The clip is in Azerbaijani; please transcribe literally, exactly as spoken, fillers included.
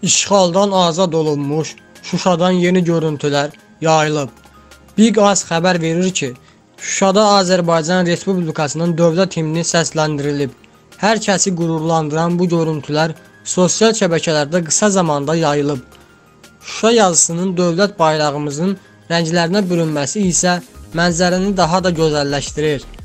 İşğaldan azad olunmuş Şuşadan yeni görüntülər yayılıb. Biqaz xəbər verir ki, Şuşada Azərbaycan Respublikasının dövlət himni səsləndirilib. Hər kəsi qürurlandıran bu görüntülər sosial şəbəkələrdə qısa zamanda yayılıb. Şuşa yazısının dövlət bayrağımızın rənglərinə bürünməsi isə mənzərəni daha da gözəlləşdirir.